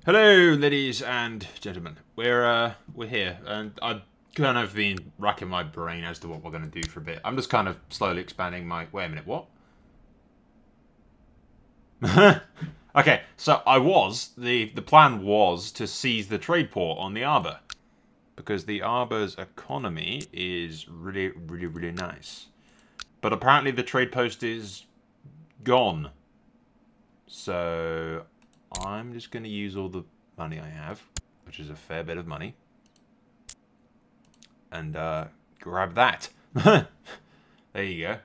Hello, ladies and gentlemen. We're here, and I've kind of been racking my brain as to what we're going to do for a bit. I'm just kind of slowly expanding my... Wait a minute, what? Okay, so the plan was to seize the trade port on the Arbor, because the Arbor's economy is really nice. But apparently the trade post is gone. So I'm just going to use all the money I have, which is a fair bit of money, and grab that. There you go.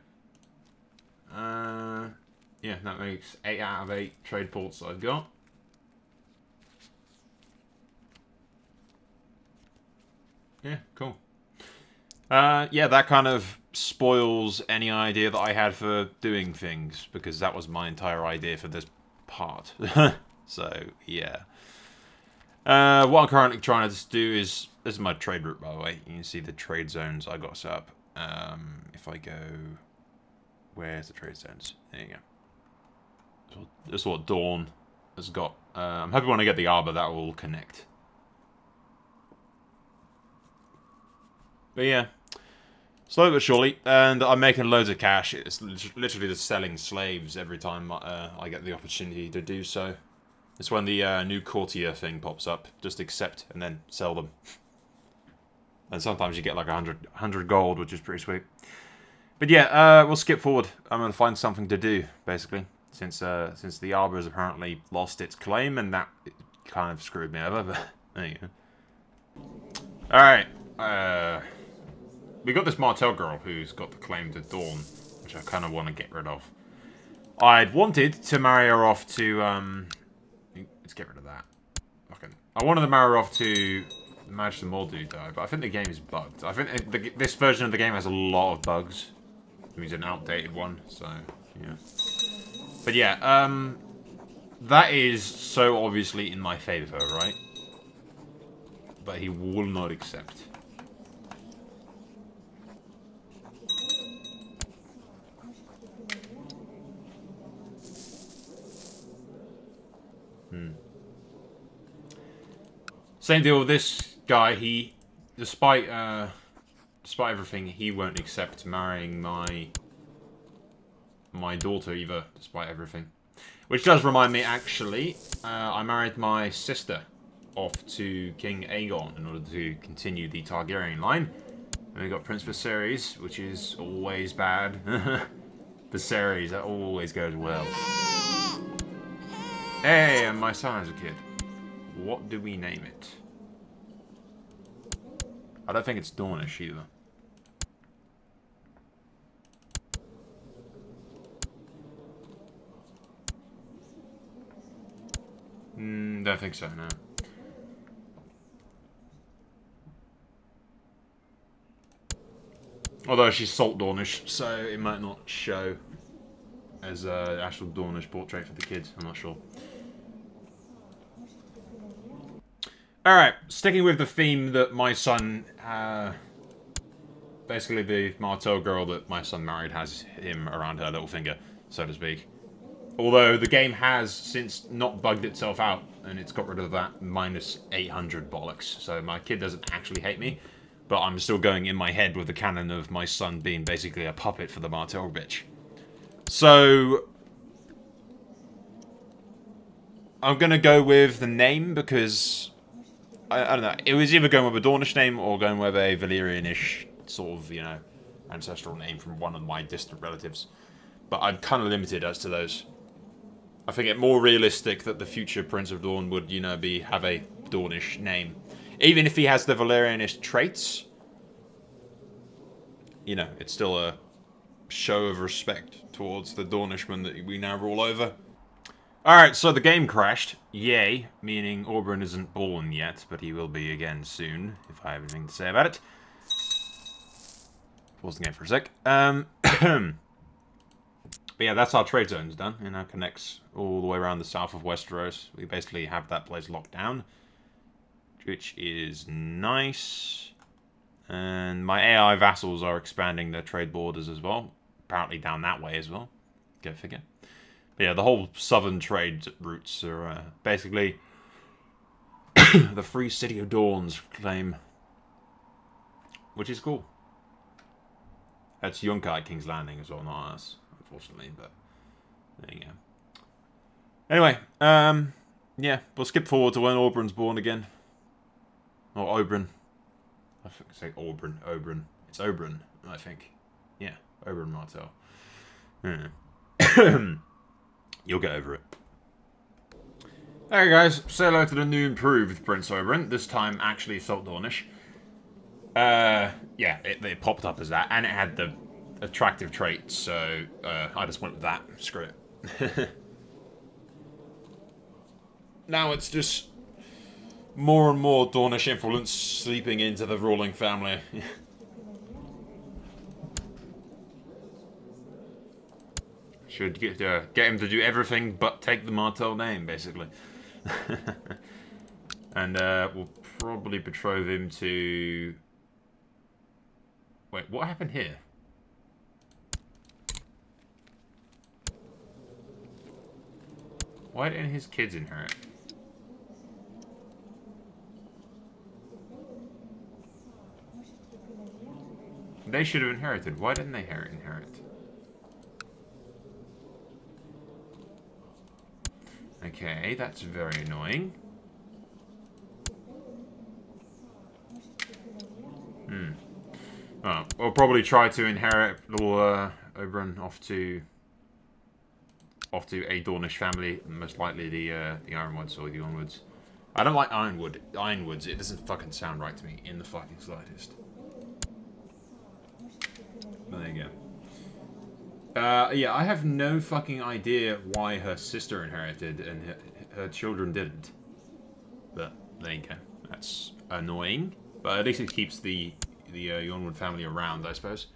Yeah, that makes 8 out of 8 trade ports I've got. Yeah, cool. Yeah, that kind of spoils any idea that I had for doing things, because that was my entire idea for this part. So, yeah. What I'm currently trying to do is... This is my trade route, by the way. You can see the trade zones I got set up. If I go... Where's the trade zones? There you go. This is what Dawn has got. I'm hoping when I get the Arbor, that will connect. But yeah. Slowly but surely. And I'm making loads of cash. It's literally just selling slaves every time I get the opportunity to do so. It's when the new courtier thing pops up. Just accept and then sell them. And sometimes you get like 100 gold, which is pretty sweet. But yeah, we'll skip forward. I'm going to find something to do, basically. Since the Arbor has apparently lost its claim, and that kind of screwed me over, but there you go. Alright, we got this Martel girl who's got the claim to Dawn, which I kind of want to get rid of. I'd wanted to marry her off to, let's get rid of that. Okay. I wanted to marry her off to the Magister Mordu, though, but I think the game is bugged. I think this version of the game has a lot of bugs. It means an outdated one, so, yeah. But yeah, that is so obviously in my favor, right? But he will not accept. Same deal with this guy. He, despite everything, he won't accept marrying my daughter either, despite everything. Which does remind me, actually, I married my sister off to King Aegon in order to continue the Targaryen line. And we got Prince Viserys, which is always bad. Viserys, that always goes well. Hey, and my son has a kid. What do we name it? I don't think it's Dornish either. Don't think so, no. Although she's Salt Dornish, so it might not show as an actual Dornish portrait for the kids. I'm not sure. Alright, sticking with the theme that my son... basically the Martel girl that my son married has him around her little finger, so to speak. Although the game has since not bugged itself out, and it's got rid of that minus 800 bollocks. So my kid doesn't actually hate me, but I'm still going in my head with the canon of my son being basically a puppet for the Martel bitch. So I'm gonna go with the name because I don't know. It was either going with a Dornish name or going with a Valyrian-ish sort of, you know, ancestral name from one of my distant relatives. But I'm kind of limited as to those. I think it more realistic that the future Prince of Dawn would, you know, have a Dornish name. Even if he has the Valyrianish traits, you know, it's still a show of respect towards the Dornishman that we now rule over. Alright, so the game crashed. Yay, meaning Oberyn isn't born yet, but he will be again soon, if I have anything to say about it. Pause the game for a sec. But yeah, that's our trade zones done. It now connects all the way around the south of Westeros. We basically have that place locked down, which is nice. And my AI vassals are expanding their trade borders as well. Apparently down that way as well. Go figure. But yeah, the whole southern trade routes are basically The Free City of Dawns claim. Which is cool. That's Yunkai at King's Landing as well, not us, unfortunately, but there you go. Anyway, yeah, we'll skip forward to when Oberyn's born again. Or Oberyn. I think I say Oberyn. It's Oberyn, I think. Yeah, Oberyn Martell. You'll get over it. Hey guys, say hello to the new improved Prince Oberyn. This time actually Salt Dornish. Yeah, it popped up as that, and it had the attractive traits, so I just went with that. Screw it. Now it's just more and more Dornish influence sleeping into the ruling family. Should get him to do everything but take the Martell name, basically. And we'll probably betroth him to... Wait, what happened here? Why didn't his kids inherit? They should have inherited. Why didn't they inherit? Okay, that's very annoying. Well, we'll probably try to inherit little Oberyn off to a Dornish family, most likely the Ironwoods or the Onwoods. I don't like Ironwoods. It doesn't fucking sound right to me in the fucking slightest. There you go. Yeah, I have no fucking idea why her sister inherited and her children didn't. But there you go. That's annoying. But at least it keeps the Yonwood family around, I suppose.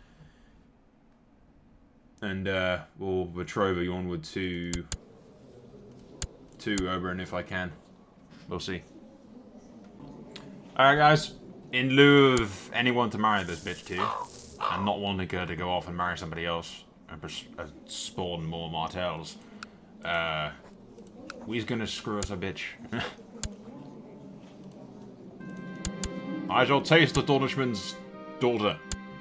And we'll betroth Yonwood to Oberyn if I can. We'll see. Alright guys, in lieu of anyone to marry this bitch to, and not wanting her to go off and marry somebody else, and spawn more Martells, we's gonna screw us a bitch. I shall taste the Dornishman's daughter.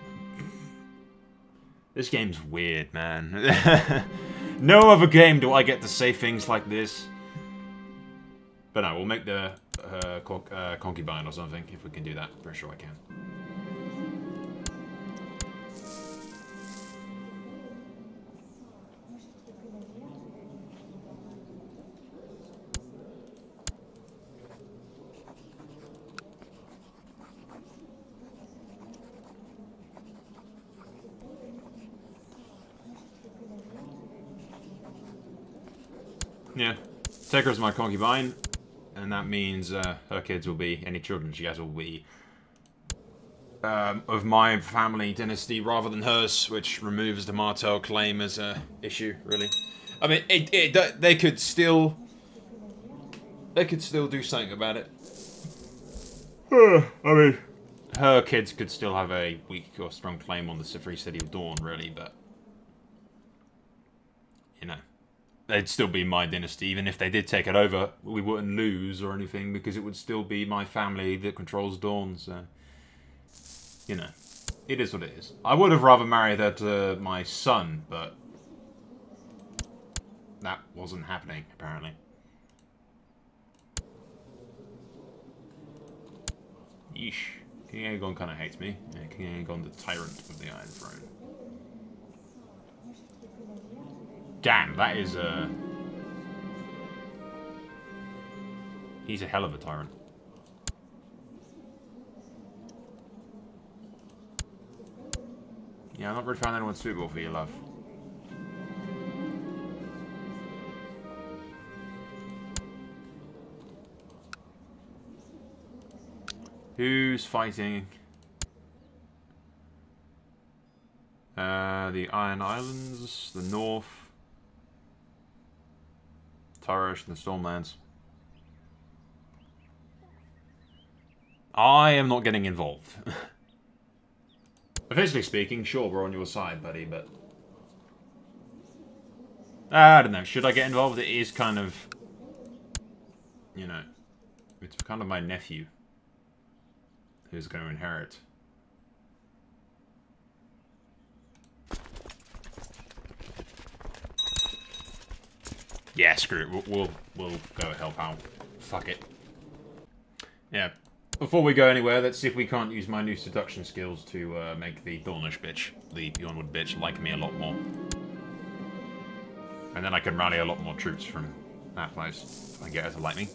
This game's weird, man. No other game do I get to say things like this. But no, we'll make the concubine or something, if we can do that. Pretty sure I can. Yeah, take her as my concubine, and that means her kids will be, any children she has will be of my family dynasty rather than hers, which removes the Martell claim as a issue, really. I mean, they could still do something about it. I mean, her kids could still have a weak or strong claim on the Free City of Dawn, really, but you know. They'd still be my dynasty, even if they did take it over. We wouldn't lose or anything, because it would still be my family that controls Dawn, so... You know, it is what it is. I would have rather married her to my son, but... that wasn't happening, apparently. Yeesh. King Aegon kind of hates me. Yeah, King Aegon, the tyrant of the Iron Throne. Damn, that is he's a hell of a tyrant. Yeah, I've not really found anyone suitable for your love. Who's fighting? The Iron Islands, the North. Tyrus and the Stormlands. I am not getting involved. Officially speaking, sure, we're on your side, buddy, but... I don't know, should I get involved? It is kind of... You know... It's kind of my nephew who's going to inherit. Yeah, screw it. We'll go help out. Fuck it. Yeah. Before we go anywhere, let's see if we can't use my new seduction skills to make the Thornish bitch, the Beyondwood bitch, like me a lot more. And then I can rally a lot more troops from that place if I get her to like me.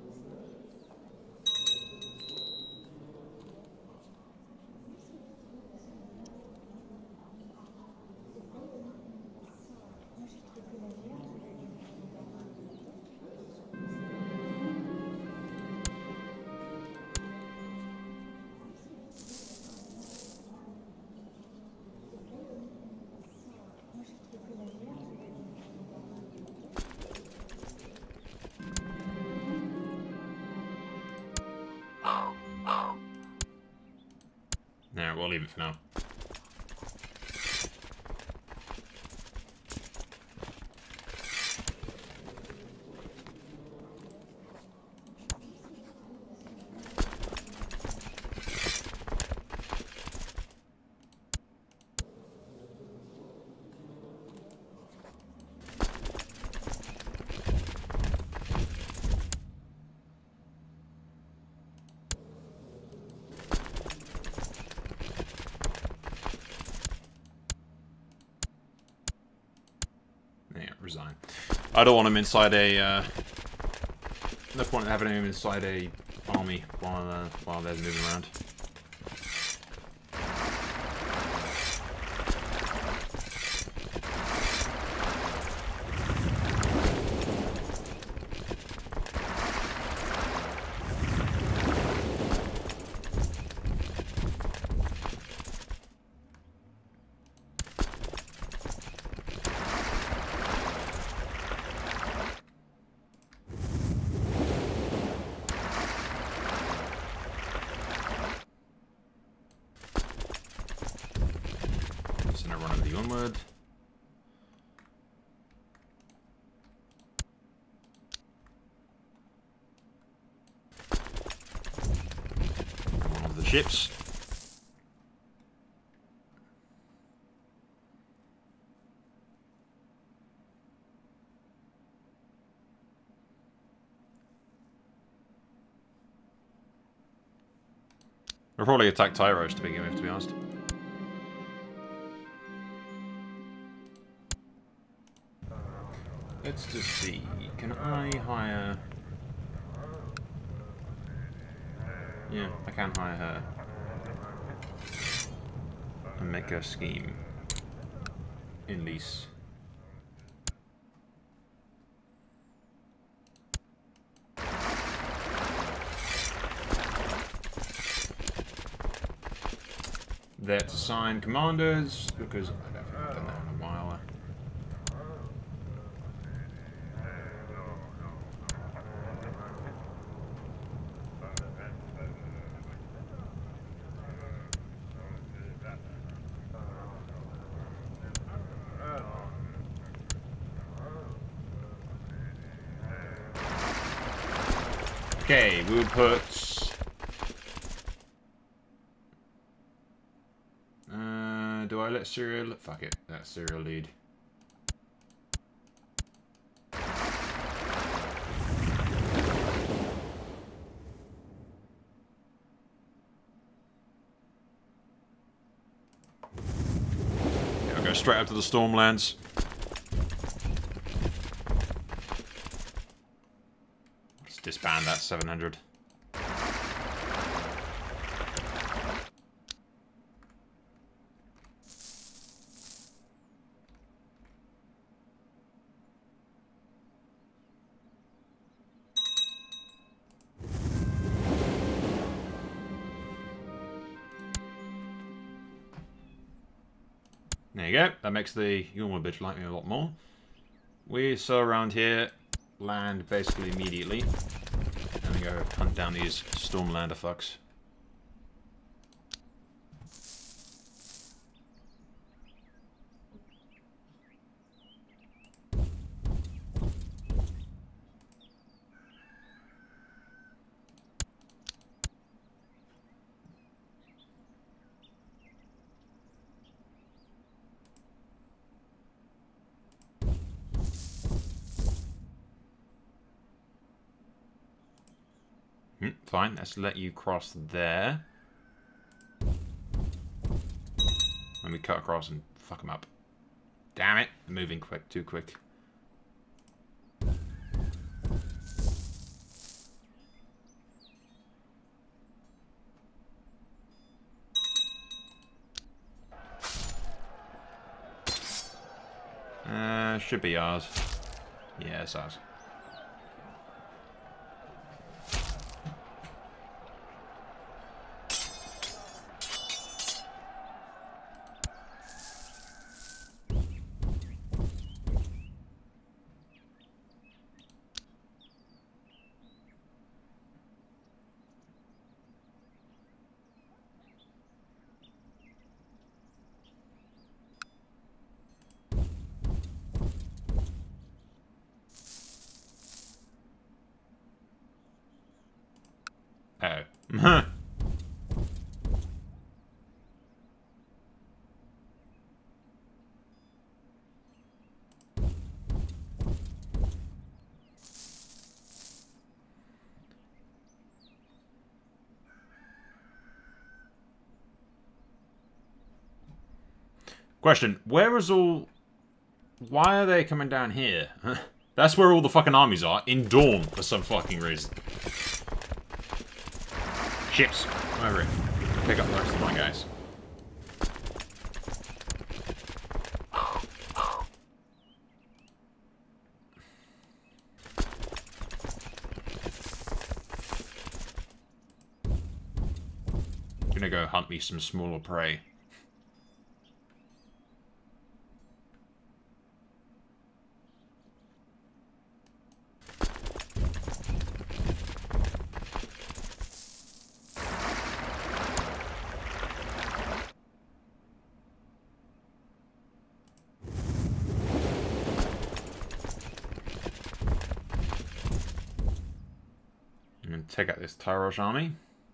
Yeah, we'll leave it for now. Resign. I don't want him inside a, no point in having him inside a army while they're moving around. Ships. We'll probably attack Tyros to begin with, to be honest. Let's just see. Can I hire... Yeah, I can hire her. And make her scheme. In lease. There to assign commanders, because I don't think I've done that in a while. Okay, we'll put... do I let Serial... Fuck it, that's Serial lead. Yeah, I'll go straight up to the Stormlands. Let's disband that 700. There you go. That makes the Yulma bitch like me a lot more. We saw around here, land basically immediately, and then go hunt down these Stormlander fucks. Fine, let's let you cross there. Let me cut across and fuck them up. Damn it. I'm moving quick, too quick. Should be ours. Yeah, it's ours. Oh. Question, where is all... Why are they coming down here? That's where all the fucking armies are, in Dawn, for some fucking reason. Ships. Come over here. Pick up the rest of my guys. Gonna go hunt me some smaller prey. Take out this Tyrosh army.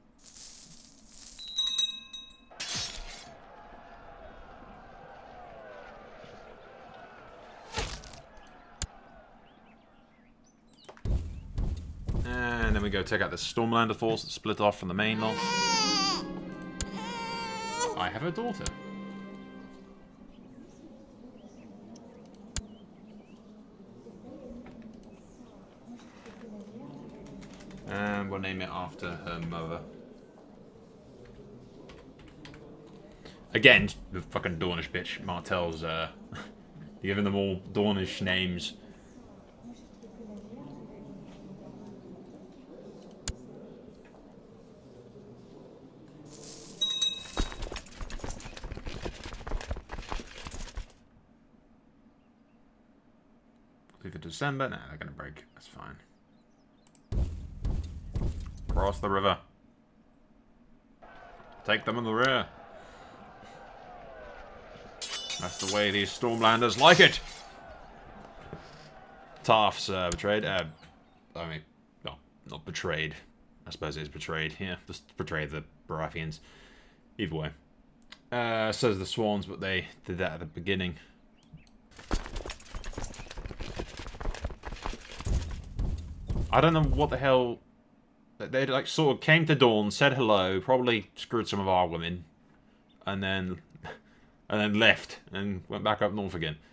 And then we go take out the Stormlander force that split off from the main lot. I have a daughter. And we'll name it after her mother. Again, the fucking Dornish bitch. Martell's giving them all Dornish names. Leave it December. Nah, they're gonna break. That's fine. Cross the river. Take them in the rear. That's the way these Stormlanders like it. Tarf's betrayed. I mean, no, not betrayed. I suppose it is betrayed. Yeah, just betrayed the Baratheons. Either way. Says the Swans, but they did that at the beginning. I don't know what the hell... They like sort of came to Dawn, said hello, probably screwed some of our women, and then left and went back up north again.